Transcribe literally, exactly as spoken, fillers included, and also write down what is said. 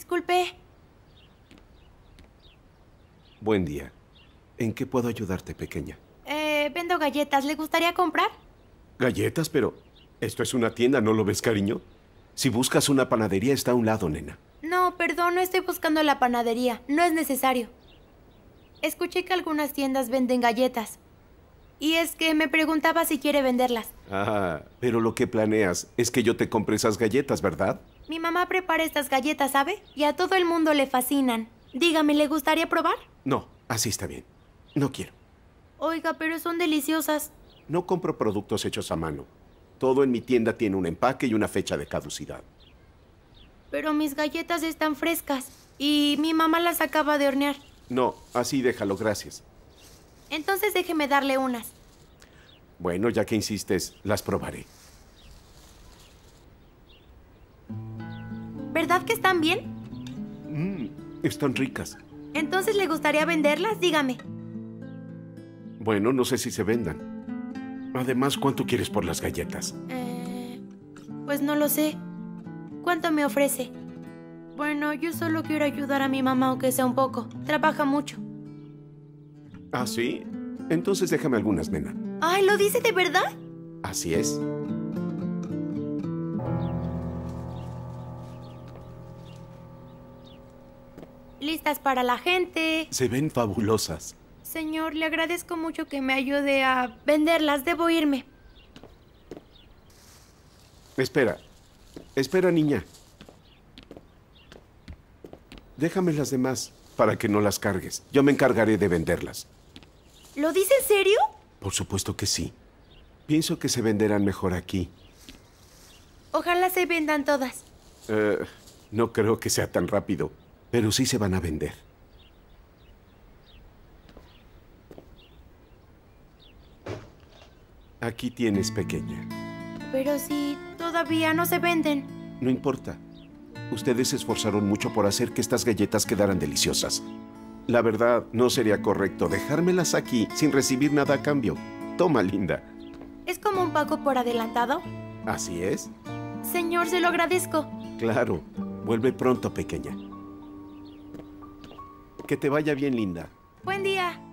Disculpe. Buen día. ¿En qué puedo ayudarte, pequeña? Eh, vendo galletas. ¿Le gustaría comprar? ¿Galletas? Pero esto es una tienda, ¿no lo ves, cariño? Si buscas una panadería, está a un lado, nena. No, perdón, no estoy buscando la panadería. No es necesario. Escuché que algunas tiendas venden galletas. Y es que me preguntaba si quiere venderlas. Ah, pero lo que planeas es que yo te compre esas galletas, ¿verdad? Mi mamá prepara estas galletas, ¿sabe? Y a todo el mundo le fascinan. Dígame, ¿le gustaría probar? No, así está bien. No quiero. Oiga, pero son deliciosas. No compro productos hechos a mano. Todo en mi tienda tiene un empaque y una fecha de caducidad. Pero mis galletas están frescas. Y mi mamá las acaba de hornear. No, así déjalo, gracias. Entonces déjeme darle unas. Bueno, ya que insistes, las probaré. ¿Verdad que están bien? Mmm, están ricas. Entonces, ¿le gustaría venderlas? Dígame. Bueno, no sé si se vendan. Además, ¿cuánto quieres por las galletas? Eh, pues no lo sé. ¿Cuánto me ofrece? Bueno, yo solo quiero ayudar a mi mamá, aunque sea un poco. Trabaja mucho. ¿Ah, sí? Entonces déjame algunas, nena. ¡Ay, lo dice de verdad! Así es. Listas para la gente. Se ven fabulosas. Señor, le agradezco mucho que me ayude a venderlas. Debo irme. Espera. Espera, niña. Déjame las demás para que no las cargues. Yo me encargaré de venderlas. ¿Lo dice en serio? Por supuesto que sí. Pienso que se venderán mejor aquí. Ojalá se vendan todas. Eh, no creo que sea tan rápido, pero sí se van a vender. Aquí tienes, pequeña. Pero si todavía no se venden. No importa. Ustedes se esforzaron mucho por hacer que estas galletas quedaran deliciosas. La verdad, no sería correcto dejármelas aquí sin recibir nada a cambio. Toma, linda. ¿Es como un pago por adelantado? ¿Así es? Señor, se lo agradezco. Claro. Vuelve pronto, pequeña. Que te vaya bien, linda. Buen día.